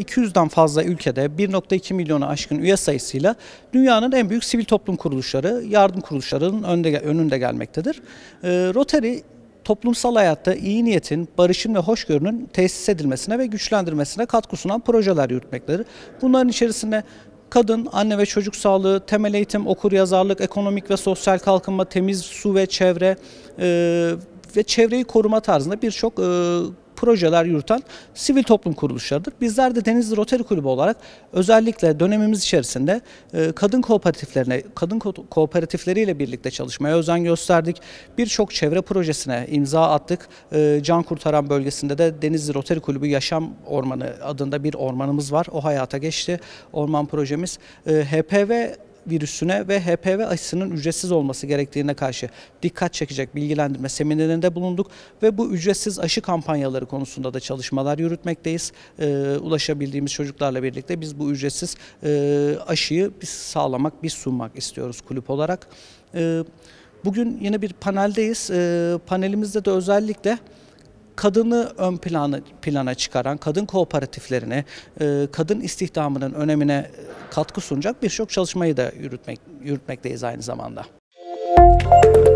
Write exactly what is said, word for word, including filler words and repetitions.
iki yüzden fazla ülkede bir nokta iki milyonu aşkın üye sayısıyla dünyanın en büyük sivil toplum kuruluşları, yardım kuruluşlarının önde, önünde gelmektedir. E, Rotary, toplumsal hayatta iyi niyetin, barışın ve hoşgörünün tesis edilmesine ve güçlendirmesine katkı sunan projeler yürütmektedir. Bunların içerisinde kadın, anne ve çocuk sağlığı, temel eğitim, okuryazarlık, ekonomik ve sosyal kalkınma, temiz su ve çevre e, ve çevreyi koruma tarzında birçok e, projeler yürüten sivil toplum kuruluşlarıdır. Bizler de Denizli Rotary Kulübü olarak özellikle dönemimiz içerisinde e, kadın kooperatiflerine, kadın ko kooperatifleriyle birlikte çalışmaya özen gösterdik. Birçok çevre projesine imza attık. E, Can Kurtaran bölgesinde de Denizli Rotary Kulübü Yaşam Ormanı adında bir ormanımız var. O hayata geçti. Orman projemiz e, H P V virüsüne ve H P V aşısının ücretsiz olması gerektiğine karşı dikkat çekecek bilgilendirme seminerinde bulunduk ve bu ücretsiz aşı kampanyaları konusunda da çalışmalar yürütmekteyiz. E, ulaşabildiğimiz çocuklarla birlikte biz bu ücretsiz e, aşıyı biz sağlamak, biz sunmak istiyoruz kulüp olarak. E, bugün yine bir paneldeyiz. E, panelimizde de özellikle kadını ön planı, plana çıkaran, kadın kooperatiflerine, e, kadın istihdamının önemine katkı sunacak birçok çalışmayı da yürütmek, yürütmekteyiz aynı zamanda.